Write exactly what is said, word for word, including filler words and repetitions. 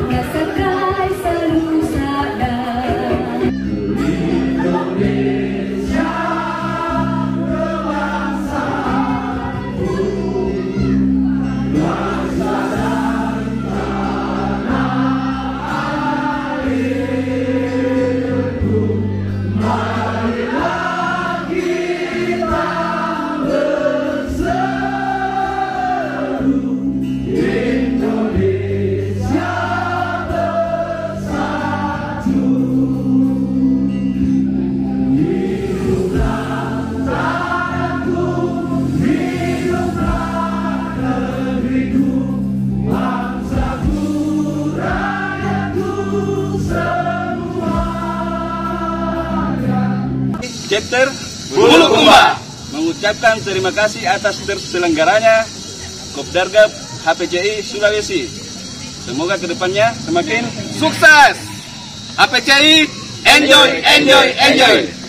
Sakai selalu sadar Indonesia bersatu bangsa dan tanah airku, marilah kita berseru Indonesia bersatu. Hiduplah tanahku, hiduplah negeriku, bangsaku, rakyatku semuanya. Chapter Bulukumba mengucapkan terima kasih atas terselenggaranya Kopdargab H P C I Sulawesi. Semoga kedepannya semakin sukses. H P C I, enjoy, enjoy, enjoy.